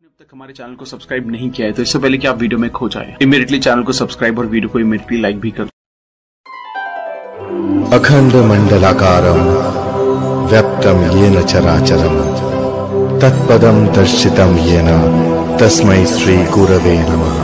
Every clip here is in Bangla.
आपने अब तक हमारे चैनल को सब्सक्राइब नहीं किया है तो इससे पहले कि आप वीडियो में खो जाएं, इमीडिएटली चैनल को सब्सक्राइब और वीडियो को इमीडिएटली लाइक भी कर। अखंड मंडलाकारं व्याप्तं येन चराचरं तत्पदं दर्शितं येन तस्मै श्री गुरवे नमः।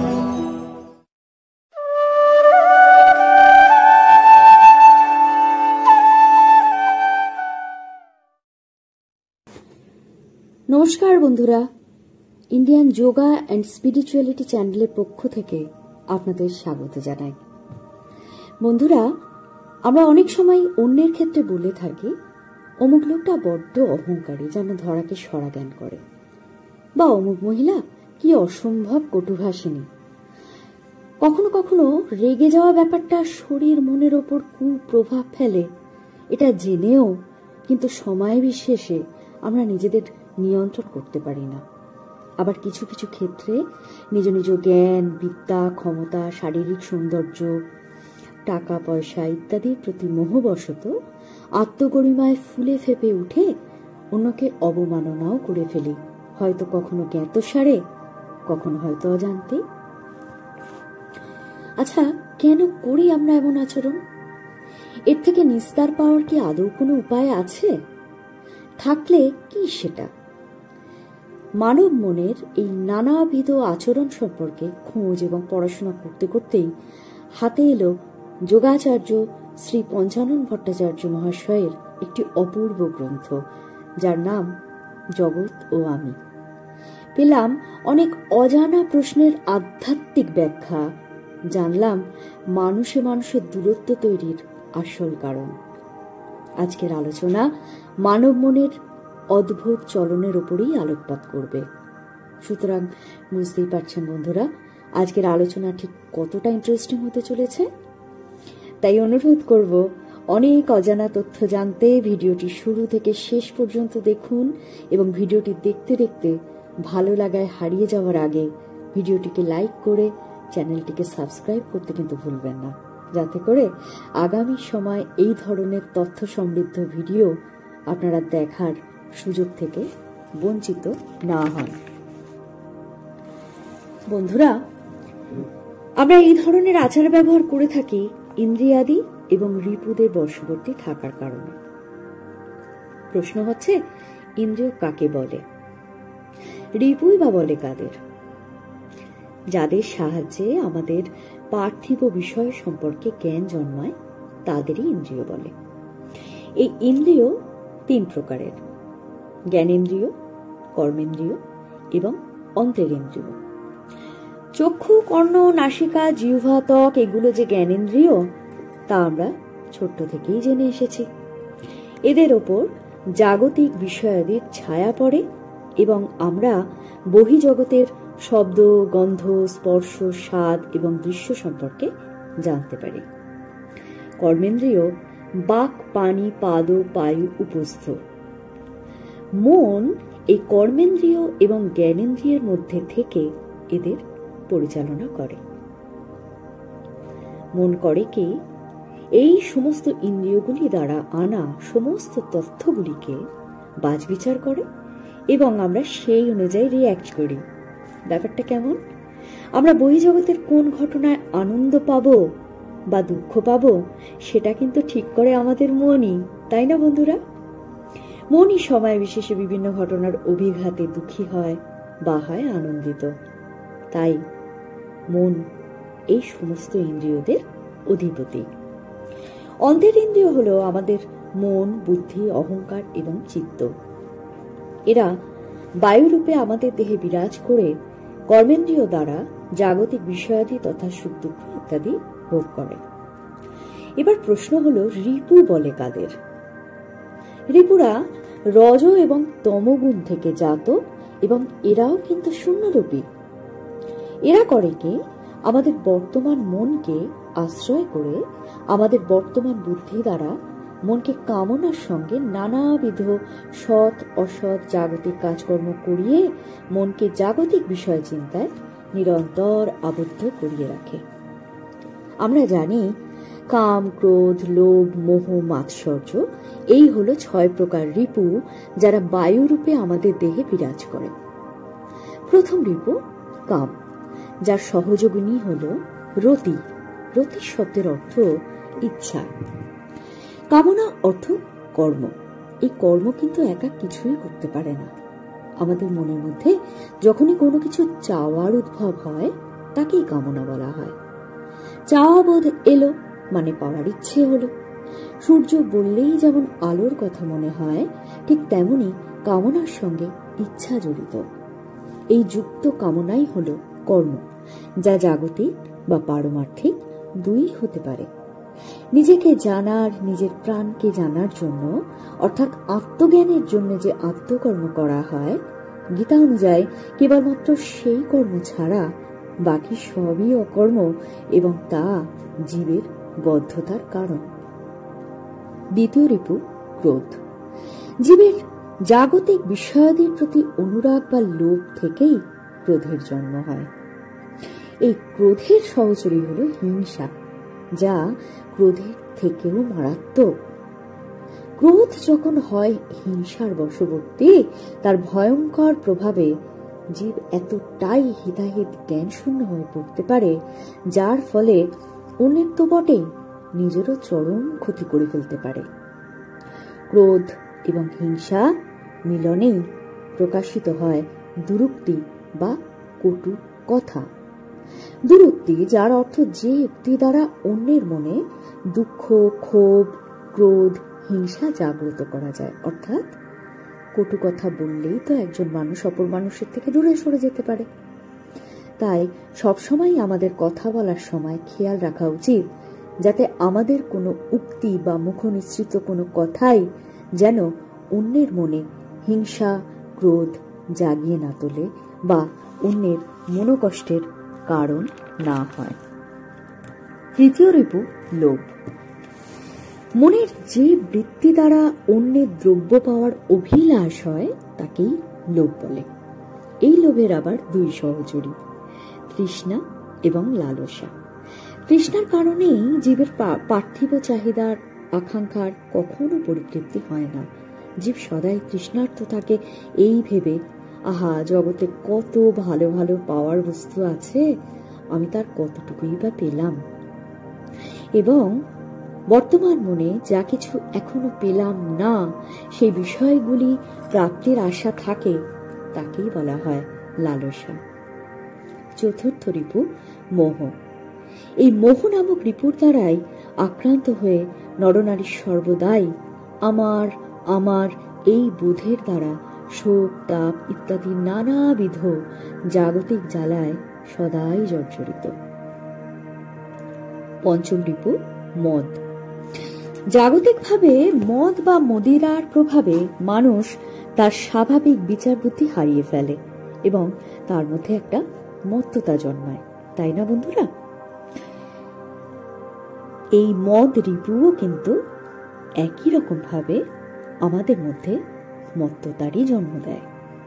नमस्कार बंधुरा, इंडियन योगा एंड स्पिरिचुअलिटी चैनेलेर पक्ष थेके आपनादेर स्वागत जानाई। बंधुरा, आमरा अनेक समय अन्येर क्षेत्रे बोले थाकी अमुक लोकटा बड्ड अहंकारी, जेन धराके सरा ज्ञान करे, बा अमुक महिला कि असम्भव कटुभाषिणी। कखनो कखनो रेगे जाওয়া ব্যাপারটা शरीर मनेर ओपर कुप्रभाव फेले, এটা জেনেও কিন্তু সময় বিশেষে আমরা নিজেদের নিয়ন্ত্রণ করতে পারি না। আবার কিছু কিছু ক্ষেত্রে নিজ নিজ জ্ঞান, বিদ্যা, ক্ষমতা, শারীরিক সৌন্দর্য, টাকা পয়সা ইত্যাদির প্রতি মোহবশত আত্মগরিমায় ফুলে ফেপে উঠে অন্যকে অবমাননাও করে ফেলি, হয়তো কখনো জ্ঞাতসারে, কখনো হয়তো অজান্তে। আচ্ছা, কেন করি আমরা এমন আচরণ? এর থেকে নিস্তার পাওয়ার কি আদৌ কোনো উপায় আছে? থাকলে কি সেটা? মানব মনের এই নানাবিধ আচরণ সম্পর্কে খোঁজ এবং পড়াশোনা করতে করতেই হাতে এলো যোগাচার্য শ্রী পঞ্চানন ভট্টাচার্য মহাশয়ের একটি অপূর্ব গ্রন্থ, যার নাম জগৎ ও আমি। পেলাম অনেক অজানা প্রশ্নের আধ্যাত্মিক ব্যাখ্যা, জানলাম মানুষে মানুষের দূরত্ব তৈরির আসল কারণ। আজকের আলোচনা মানব মনের অদ্ভুত চলনের উপরেই আলোকপাত করবে। সুতরাং বুঝতেই পারছেন বন্ধুরা, আজকের আলোচনা ঠিক কতটা ইন্টারেস্টিং হতে চলেছে। তাই অনুরোধ করব, অনেক অজানা তথ্য জানতে ভিডিওটি শুরু থেকে শেষ পর্যন্ত দেখুন এবং ভিডিওটি দেখতে দেখতে ভালো লাগায় হারিয়ে যাওয়ার আগে ভিডিওটিকে লাইক করে চ্যানেলটিকে সাবস্ক্রাইব করতে কিন্তু ভুলবেন না, যাতে করে আগামী সময় এই ধরনের তথ্য সমৃদ্ধ ভিডিও আপনারা দেখার সুযোগ থেকে বঞ্চিত না হন। বন্ধুরা, আমরা এই ধরনের আচার ব্যবহার করে থাকি ইন্দ্রিয়াদি এবং রিপুদের বশবর্তী থাকার কারণে। প্রশ্ন হচ্ছে, ইন্দ্রিয় কাকে বলে? রিপুই বা বলে কাদের? যাদের সাহায্যে আমাদের পার্থিব বিষয় সম্পর্কে জ্ঞান জন্মায় তাদেরই ইন্দ্রিয় বলে। এই ইন্দ্রিয় তিন প্রকারের: জ্ঞানেন্দ্রিয়, কর্মেন্দ্রিয় এবং অন্তরেন্দ্রিয়। চক্ষু, কর্ণ, নাসিকা, জিহ্বা, ত্বক এগুলো যে জ্ঞানেন্দ্রিয় তা আমরা ছোট্ট থেকেই জেনে এসেছি। এদের ওপর জাগতিক বিষয়াদির ছায়া পড়ে এবং আমরা বহির্জগতের শব্দ, গন্ধ, স্পর্শ, স্বাদ এবং দৃশ্য সম্পর্কে জানতে পারি। কর্মেন্দ্রিয় বাক, পানি, পাদ, পায়ু, উপস্থ। মন এই কর্মেন্দ্রিয় এবং জ্ঞানেন্দ্রিয়ের মধ্যে থেকে এদের পরিচালনা করে। মন করে কি, এই সমস্ত ইন্দ্রিয়গুলি দ্বারা আনা সমস্ত তথ্যগুলিকে বাছবিচার করে এবং আমরা সেই অনুযায়ী রিঅ্যাক্ট করি। ব্যাপারটা কেমন? আমরা বহির্জগতের কোন ঘটনায় আনন্দ পাবো বা দুঃখ পাবো সেটা কিন্তু ঠিক করে আমাদের মনই, তাই না বন্ধুরা? মনই সময় বিশেষে বিভিন্ন ঘটনার অভিঘাতে দুঃখী হয় বা হয় আনন্দিত। তাই মন এই সমস্ত ইন্দ্রিয়দের অধিপতি। অন্তরেন্দ্রিয় হলো আমাদের মন, বুদ্ধি, অহংকার এবং চিত্ত। এরা বায়ুরূপে আমাদের দেহে বিরাজ করে কর্মেন্দ্রিয় দ্বারা জাগতিক বিষয়াদি তথা সুখ দুঃখ ইত্যাদি ভোগ করে। এবার প্রশ্ন হলো, রিপু বলে কাদের? রিপুরা রজ এবং তমগুণ থেকে জাত এবং এরাও কিন্তু শূন্যরূপী। এরা করে কি, আমাদের বর্তমান মনকে আশ্রয় করে আমাদের বর্তমান বুদ্ধি দ্বারা মনকে কামনার সঙ্গে নানাবিধ সৎ অসৎ জাগতিক কাজকর্ম করিয়ে মনকে জাগতিক বিষয় চিন্তায় নিরন্তর আবদ্ধ করিয়ে রাখে। আমরা জানি কাম, ক্রোধ, লোভ, মোহ, মাৎসর্য এই হলো 6 প্রকার রিপু, যারা বায়ুরূপে আমাদের দেহে বিরাজ করে। প্রথম রিপু কাম, যার সহযোগিনী হল রতি। রতি শব্দের অর্থ ইচ্ছা। কামনা অর্থ কর্ম। এই কর্ম কিন্তু একা কিছুই করতে পারে না। আমাদের মনের মধ্যে যখনই কোনো কিছু চাওয়ার উদ্ভব হয় তাকেই কামনা বলা হয়। চাওয়া বোধ এলো মানে পাওয়ার ইচ্ছে হলো। সূর্য বললেই যেমন আলোর কথা মনে হয়, ঠিক তেমনি কামনার সঙ্গে ইচ্ছা জড়িত। এই যুক্ত কামনাই হলো কর্ম, যা জাগতিক বা পারমার্থিক দুই হতে পারে। নিজেকে জানার, নিজের প্রাণকে জানার জন্য অর্থাৎ আত্মজ্ঞানের জন্য যে আত্মকর্ম করা হয়, গীতা অনুযায়ী কেবলমাত্র সেই কর্ম ছাড়া বাকি সবই অকর্ম এবং তা জীবের বদ্ধতার কারণ। দ্বিতীয় রিপু ক্রোধ। জীবের জাগতিক বিষয়াদির প্রতি অনুরাগ বা লোভ থেকেই ক্রোধের জন্ম হয়। এই ক্রোধের সহচরী হল হিংসা, যা ক্রোধের থেকেও মারাত্মক। ক্রোধ যখন হয় হিংসার বশবর্তী, তার ভয়ঙ্কর প্রভাবে জীব এতটাই হিতাহিত জ্ঞান শূন্য হয়ে পড়তে পারে, যার ফলে অন্যের তো বটেই, নিজেরও চরম ক্ষতি করে ফেলতে পারে। ক্রোধ এবং হিংসা মিলনেই প্রকাশিত হয় দুরুক্তি বা কটু কথা। দুরুক্তি, যার অর্থ যে উক্তি দ্বারা অন্যের মনে দুঃখ, ক্ষোভ, ক্রোধ, হিংসা জাগ্রত করা যায়। অর্থাৎ কটু কথা বললেই তো একজন মানুষ অপর মানুষের থেকে দূরে সরে যেতে পারে। তাই সবসময় আমাদের কথা বলার সময় খেয়াল রাখা উচিত যাতে আমাদের কোনো উক্তি বা মুখনিসৃত কোনো কথাই যেন অন্যের মনে হিংসা, ক্রোধ জাগিয়ে না তোলে বা অন্যের মনোকষ্টের কারণ না হয়। তৃতীয় রিপু লোভ। মনের যে বৃত্তি দ্বারা অন্যের দ্রব্য পাওয়ার অভিলাষ হয় তাকেই লোভ বলে। এই লোভের আবার দুই সহচরী, তৃষ্ণা এবং লালসা। তৃষ্ণার কারণেই জীবের পার্থিব চাহিদার আকাঙ্ক্ষার কখনো পরিতৃপ্তি হয় না। জীব সদাই তৃষ্ণার্ত থাকে এই ভেবে, আহা, জগতে কত ভালো ভালো পাওয়ার বস্তু আছে, আমি তার কতটুকুই বা পেলাম। এবং বর্তমান মনে যা কিছু এখনো পেলাম না, সেই বিষয়গুলি প্রাপ্তির আশা থাকে, তাকেই বলা হয় লালসা। চতুর্থ রিপু মোহ। এই মোহ নামক রিপুর দ্বারাই আক্রান্ত হয়ে নরনারী সর্বদাই আমার আমার এই বোধের দ্বারা শোক, তাপ ইত্যাদি নানাবিধ জাগতিক জ্বালায় সদাই জর্জরিত। পঞ্চম রিপু মদ। জাগতিকভাবে মদ বা মদিরার প্রভাবে মানুষ তার স্বাভাবিক বিচার বুদ্ধি হারিয়ে ফেলে এবং তার মধ্যে একটা মত্ততা জন্মায়, তাই না বন্ধুরা? এই মদ রিপুও কিন্তু একই রকম ভাবে আমাদের মধ্যে মত্ততারই জন্ম দেয়।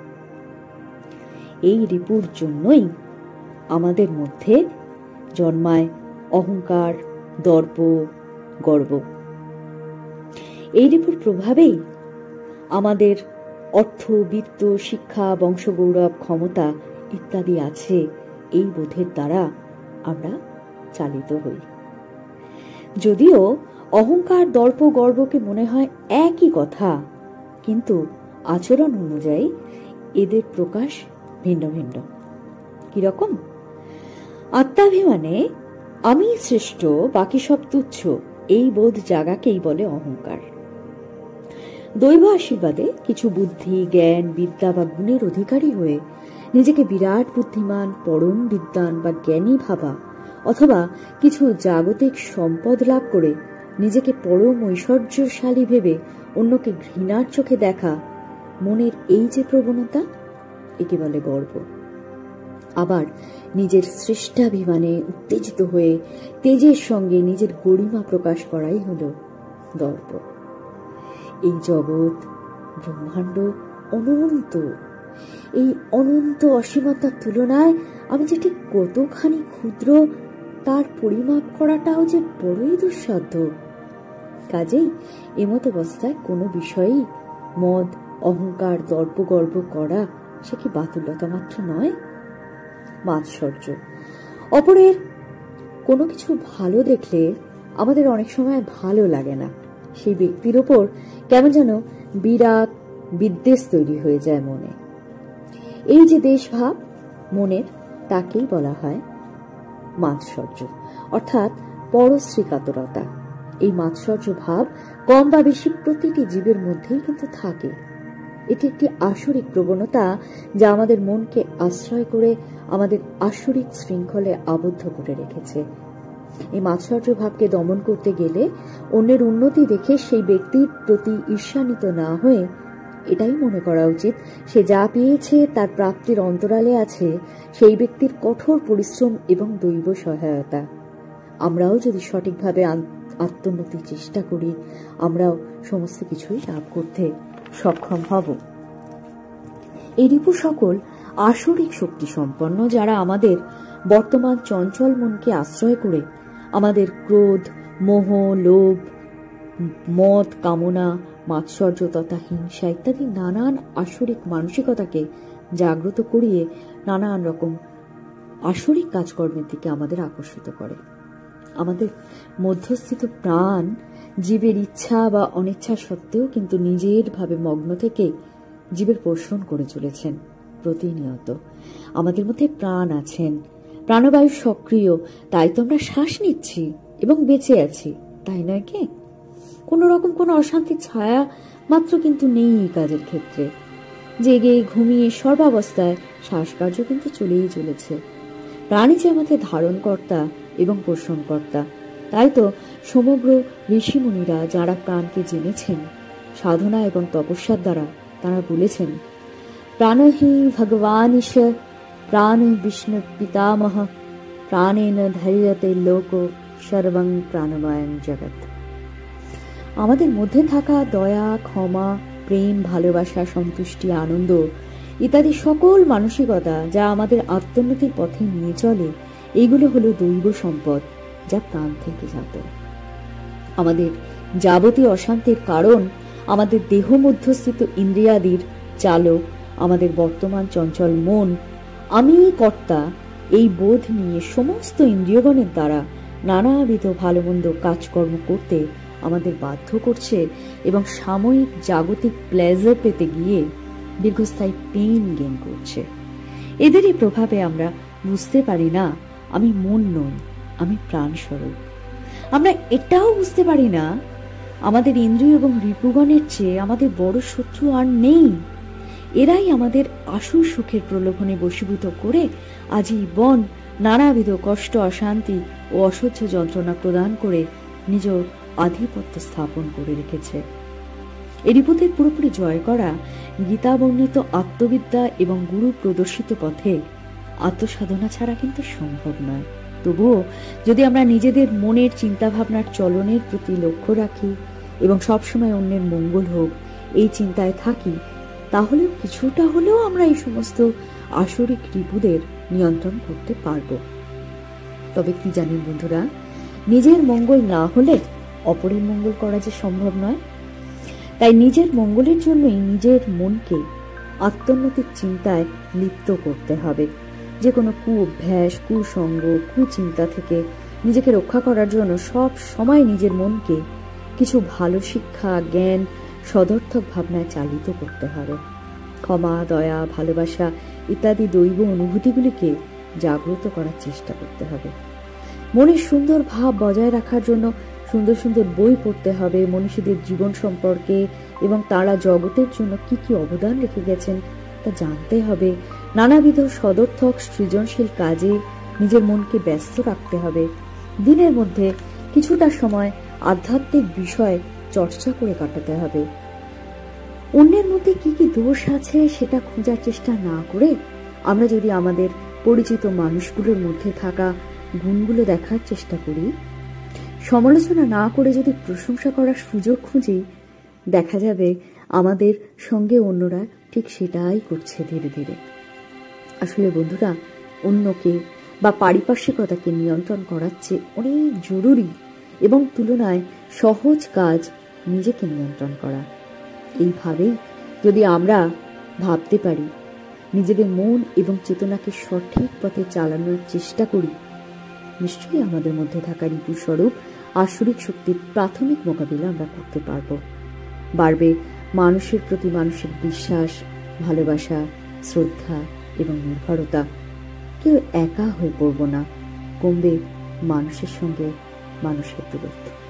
এই রিপুর জন্যই আমাদের মধ্যে জন্মায় অহংকার, দর্প, গর্ব। এই রিপুর প্রভাবেই আমাদের অর্থ, বিত্ত, শিক্ষা, বংশগৌরব, ক্ষমতা ইত্যাদি আছে। এই বোধের দ্বারা আমরা চালিত হই। যদিও অহংকার, দর্প, গর্বকে মনে হয় একই কথা, কিন্তু আচরণ অনুযায়ী এদের প্রকাশ ভিন্ন ভিন্ন। কিরকম? আত্মাভিমানে আমি শ্রেষ্ঠ, বাকি সব তুচ্ছ, এই বোধ জাগাকেই বলে অহংকার। দৈব আশীর্বাদে কিছু বুদ্ধি, জ্ঞান, বিদ্যা বা গুণের অধিকারী হয়ে নিজেকে বিরাট বুদ্ধিমান, পরম বিদ্বান বা জ্ঞানী ভাবা, অথবা কিছু জাগতিক সম্পদ লাভ করে নিজেকে পরম ঐশ্বর্যশালী ভেবে অন্যকে ঘৃণার চোখে দেখা, মনের এই যে প্রবণতা, একে বলে গর্ব। আবার নিজের শ্রেষ্ঠাভিমানে উত্তেজিত হয়ে তেজের সঙ্গে নিজের গরিমা প্রকাশ করাই হল দর্প। এই জগৎ, ব্রহ্মাণ্ড অনন্ত। এই অনন্ত অসীমতার তুলনায় আমি যে ঠিক কতখানি ক্ষুদ্র তার পরিমাপ করাটাও যে বড়ই দুঃসাধ্য। কাজেই এমত অবস্থায় কোনো বিষয়েই মদ, অহংকার, দর্প, গর্ব করা সে কি বাতুলতা মাত্র নয়? মাৎসর্য। অপরের কোনো কিছু ভালো দেখলে আমাদের অনেক সময় ভালো লাগে না, সেই ব্যক্তির ওপর কেমন যেন বিরাট বিদ্বেষ তৈরি হয়ে যায় মনে। এই যে দেশভাব মনের, তাকেই বলা হয় মাৎসর্য, অর্থাৎ পরশ্রী কাতরতা। এই মাৎসর্য ভাব কম বা বেশি প্রতিটি জীবের মধ্যেই কিন্তু থাকে। এটি একটি আসরিক প্রবণতা যা আমাদের মনকে আশ্রয় করে আমাদের আসরিক শৃঙ্খলে আবদ্ধ করে রেখেছে। এই মাৎসর্য ভাবকে দমন করতে গেলে অন্যের উন্নতি দেখে সেই ব্যক্তির প্রতি ঈর্ষান্বিত না হয়ে এটাই মনে করা উচিত, সে যা পেয়েছে তার প্রাপ্তির অন্তরালে আছে সেই ব্যক্তির কঠোর পরিশ্রম এবং দৈব সহায়তা। আমরাও যদি সঠিকভাবে আত্মোন্নতির চেষ্টা করি, আমরাও সমস্ত কিছুই লাভ করতে সক্ষম হব। এই রিপু সকল আসরিক শক্তি সম্পন্ন, যারা আমাদের বর্তমান চঞ্চল মনকে আশ্রয় করে আমাদের ক্রোধ, মোহ, লোভ, মদ, কামনা, মাৎসর্য তথা হিংসা ইত্যাদি নানান আসরিক মানসিকতাকে জাগ্রত করিয়ে নানান রকম আসরিক কাজকর্মের দিকে আমাদের আকর্ষিত করে। আমাদের মধ্যস্থিত প্রাণ জীবের ইচ্ছা বা অনিচ্ছা সত্ত্বেও কিন্তু নিজের ভাবে মগ্ন থেকে জীবের পোষণ করে চলেছেন প্রতিনিয়ত। আমাদের মধ্যে প্রাণ আছেন, প্রাণবায়ু সক্রিয়, তাই তো আমরা শ্বাস নিচ্ছি এবং বেঁচে আছি, তাই নয় কি? কোন রকম কোনো অশান্তির ছায়া মাত্র কিন্তু নেই এই কাজের ক্ষেত্রে। জেগে ঘুমিয়ে সর্বাবস্থায় শ্বাসকার্য কিন্তু চলেই চলেছে। প্রাণী যে আমাদের ধারণকর্তা এবং পোষণকর্তা, তাই তো সমগ্র ঋষিমুনিরা যারা প্রাণকে জেনেছেন সাধনা এবং তপস্যার দ্বারা, তারা বলেছেন প্রাণহি ভগবান ঈশ্বর প্রাণ বিষ্ণু পিতামহ প্রাণেন ধৈর্যতে লোক সর্বং প্রাণময়ং জগৎ। আমাদের মধ্যে থাকা দয়া, ক্ষমা, প্রেম, ভালোবাসা, সন্তুষ্টি, আনন্দ ইত্যাদি সকল মানসিকতা যা আমাদের আত্মোন্নতির পথে নিয়ে চলে, এইগুলো হলো দৈব সম্পদ যা প্রাণ থেকে জাত। আমাদের যাবতীয় অশান্তির কারণ আমাদের দেহ মধ্যস্থিত ইন্দ্রিয়াদির চালক, আমাদের বর্তমান চঞ্চল মন। আমি কর্তা এই বোধ নিয়ে সমস্ত ইন্দ্রিয়গণের দ্বারা নানাবিধ ভালো মন্দ কাজকর্ম করতে আমাদের বাধ্য করছে এবং সাময়িক জাগতিক প্লেজার পেতে গিয়ে দীর্ঘস্থায়ী পেইন গেইন করছে। এদেরই প্রভাবে আমরা বুঝতে পারি না আমি মন নই, আমি প্রাণ স্বরূপ। আমরা এটাও বুঝতে পারি না আমাদের ইন্দ্রিয় এবং রিপুগণের চেয়ে আমাদের বড় শত্রু আর নেই। এরাই আমাদের আসল সুখের প্রলোভনে বশীভূত করে আজীবন নানাবিধ কষ্ট, অশান্তি ও অসহ্য যন্ত্রণা প্রদান করে নিজ আধিপত্য স্থাপন করে রেখেছে। এই রিপুদের পুরোপুরি জয় করা গীতা বর্ণিত আত্মবিদ্যা এবং গুরু প্রদর্শিত পথে আত্মসাধনা ছাড়া কিন্তু সম্ভব নয়। তবুও যদি আমরা নিজেদের মনের চিন্তাভাবনার চলনের প্রতি লক্ষ্য রাখি এবং সবসময় অন্যের মঙ্গল হোক এই চিন্তায় থাকি, তাহলে কিছুটা হলেও আমরা এই সমস্ত আসরিক রিপুদের নিয়ন্ত্রণ করতে পারব। তবে কি জানেন বন্ধুরা, নিজের মঙ্গল না হলে অপরের মঙ্গল করা যে সম্ভব নয়। তাই নিজের মঙ্গলের জন্যই নিজের মনকে আত্মোন্নতির চিন্তায় লিপ্ত করতে হবে। যে কোনো কুঅভ্যাস, কুসঙ্গ, কুচিন্তা থেকে নিজেকে রক্ষা করার জন্য সব সময় নিজের মনকে কিছু ভালো শিক্ষা, জ্ঞান, সদর্থক ভাবনায় চালিত করতে হবে। ক্ষমা, দয়া, ভালোবাসা ইত্যাদি দৈব অনুভূতিগুলিকে জাগ্রত করার চেষ্টা করতে হবে। মনের সুন্দর ভাব বজায় রাখার জন্য সুন্দর সুন্দর বই পড়তে হবে, মনীষীদের জীবন সম্পর্কে এবং তারা জগতের জন্য কি কি অবদান রেখে গেছেন তা জানতে হবে। নানাবিধ সদর্থক সৃজনশীল কাজে নিজের মনকে ব্যস্ত রাখতে হবে। দিনের মধ্যে কিছুটা সময় আধ্যাত্মিক বিষয় চর্চা করে কাটাতে হবে। অন্যের মধ্যে কি কি দোষ আছে সেটা খোঁজার চেষ্টা না করে আমরা যদি আমাদের পরিচিত মানুষগুলোর মধ্যে থাকা গুণগুলো দেখার চেষ্টা করি, সমালোচনা না করে যদি প্রশংসা করার সুযোগ খুঁজি, দেখা যাবে আমাদের সঙ্গে অন্যরা ঠিক সেটাই করছে ধীরে ধীরে। আসলে বন্ধুরা, অন্যকে বা পারিপার্শ্বিকতাকে নিয়ন্ত্রণ করার চেয়ে অনেক জরুরি এবং তুলনায় সহজ কাজ নিজেকে নিয়ন্ত্রণ করা। এইভাবেই যদি আমরা ভাবতে পারি নিজেদের মন এবং চেতনাকে সঠিক পথে চালানোর চেষ্টা করি, নিশ্চয়ই আমাদের মধ্যে থাকা রিপু স্বরূপ আসরিক শক্তির প্রাথমিক মোকাবিলা আমরা করতে পারব। বাড়বে মানুষের প্রতি মানুষের বিশ্বাস, ভালোবাসা, শ্রদ্ধা এবং নির্ভরতা। কেউ একা হয়ে পড়ব না, কমবে মানুষের সঙ্গে মানুষের দূরত্ব।